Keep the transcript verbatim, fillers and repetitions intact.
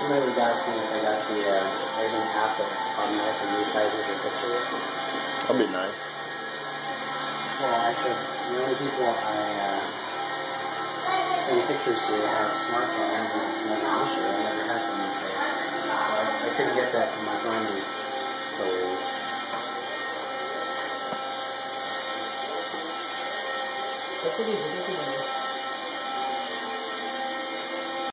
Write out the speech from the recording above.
Somebody was asking if I got the, uh, there's an app that automatically resizes your pictures. That'd be nice. Well, I said, the only people I uh, send pictures to have smartphones, and it's never an issue. I never had someone say it. So I, I couldn't get that from my phone. It was so weird. What did he do?